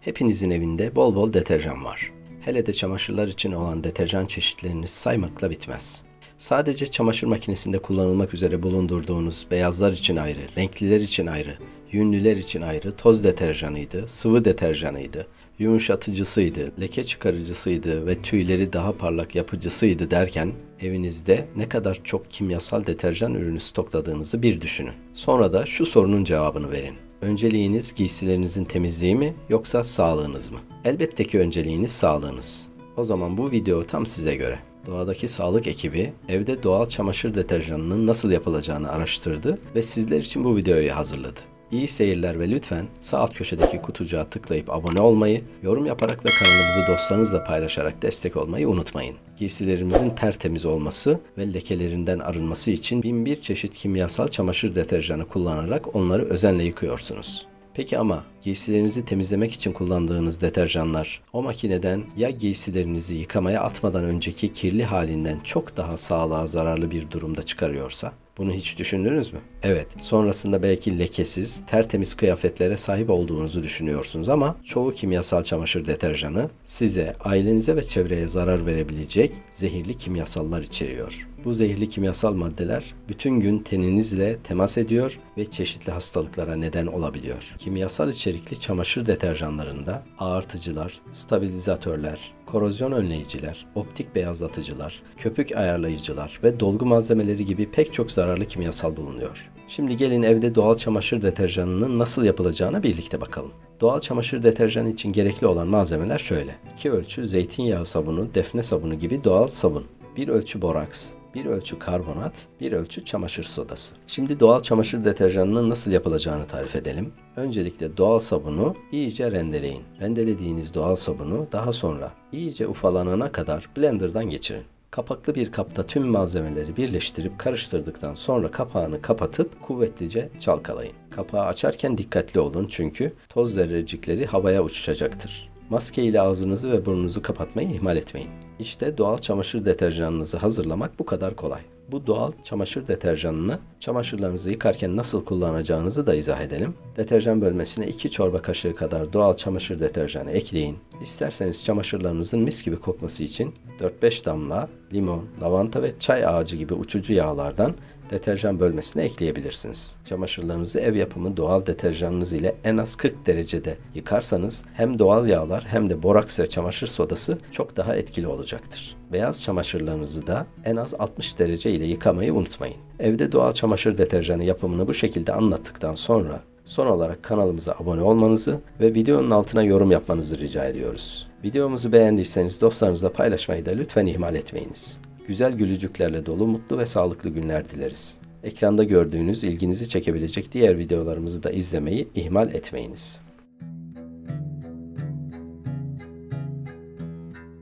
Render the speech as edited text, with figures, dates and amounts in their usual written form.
Hepinizin evinde bol bol deterjan var. Hele de çamaşırlar için olan deterjan çeşitlerini saymakla bitmez. Sadece çamaşır makinesinde kullanılmak üzere bulundurduğunuz beyazlar için ayrı, renkliler için ayrı, yünlüler için ayrı toz deterjanıydı, sıvı deterjanıydı, yumuşatıcısıydı, leke çıkarıcısıydı ve tüyleri daha parlak yapıcısıydı derken evinizde ne kadar çok kimyasal deterjan ürünü stokladığınızı bir düşünün. Sonra da şu sorunun cevabını verin. Önceliğiniz giysilerinizin temizliği mi yoksa sağlığınız mı? Elbette ki önceliğiniz sağlığınız. O zaman bu video tam size göre. Doğadaki sağlık ekibi evde doğal çamaşır deterjanının nasıl yapılacağını araştırdı ve sizler için bu videoyu hazırladı. İyi seyirler ve lütfen sağ alt köşedeki kutucuğa tıklayıp abone olmayı, yorum yaparak ve kanalımızı dostlarınızla paylaşarak destek olmayı unutmayın. Giysilerimizin tertemiz olması ve lekelerinden arınması için 1001 çeşit kimyasal çamaşır deterjanı kullanarak onları özenle yıkıyorsunuz. Peki ama giysilerinizi temizlemek için kullandığınız deterjanlar o makineden ya giysilerinizi yıkamaya atmadan önceki kirli halinden çok daha sağlığa zararlı bir durumda çıkarıyorsa? Bunu hiç düşündünüz mü? Evet, sonrasında belki lekesiz, tertemiz kıyafetlere sahip olduğunuzu düşünüyorsunuz ama çoğu kimyasal çamaşır deterjanı size, ailenize ve çevreye zarar verebilecek zehirli kimyasallar içeriyor. Bu zehirli kimyasal maddeler bütün gün teninizle temas ediyor ve çeşitli hastalıklara neden olabiliyor. Kimyasal içerikli çamaşır deterjanlarında ağartıcılar, stabilizatörler, korozyon önleyiciler, optik beyazlatıcılar, köpük ayarlayıcılar ve dolgu malzemeleri gibi pek çok zararlı kimyasal bulunuyor. Şimdi gelin evde doğal çamaşır deterjanının nasıl yapılacağına birlikte bakalım. Doğal çamaşır deterjanı için gerekli olan malzemeler şöyle. 2 ölçü zeytinyağı sabunu, defne sabunu gibi doğal sabun, 1 ölçü boraks, 1 ölçü karbonat, 1 ölçü çamaşır sodası. Şimdi doğal çamaşır deterjanının nasıl yapılacağını tarif edelim. Öncelikle doğal sabunu iyice rendeleyin. Rendelediğiniz doğal sabunu daha sonra iyice ufalanana kadar blenderdan geçirin. Kapaklı bir kapta tüm malzemeleri birleştirip karıştırdıktan sonra kapağını kapatıp kuvvetlice çalkalayın. Kapağı açarken dikkatli olun çünkü toz zerrecikleri havaya uçuşacaktır. Maske ile ağzınızı ve burnunuzu kapatmayı ihmal etmeyin. İşte doğal çamaşır deterjanınızı hazırlamak bu kadar kolay. Bu doğal çamaşır deterjanını çamaşırlarınızı yıkarken nasıl kullanacağınızı da izah edelim. Deterjan bölmesine 2 çorba kaşığı kadar doğal çamaşır deterjanı ekleyin. İsterseniz çamaşırlarınızın mis gibi kokması için 4-5 damla limon, lavanta ve çay ağacı gibi uçucu yağlardan deterjan bölmesine ekleyebilirsiniz. Çamaşırlarınızı ev yapımı doğal deterjanınız ile en az 40 derecede yıkarsanız hem doğal yağlar hem de boraks ve çamaşır sodası çok daha etkili olacaktır. Beyaz çamaşırlarınızı da en az 60 derece ile yıkamayı unutmayın. Evde doğal çamaşır deterjanı yapımını bu şekilde anlattıktan sonra son olarak kanalımıza abone olmanızı ve videonun altına yorum yapmanızı rica ediyoruz. Videomuzu beğendiyseniz dostlarınızla paylaşmayı da lütfen ihmal etmeyiniz. Güzel gülücüklerle dolu mutlu ve sağlıklı günler dileriz. Ekranda gördüğünüz ilginizi çekebilecek diğer videolarımızı da izlemeyi ihmal etmeyiniz.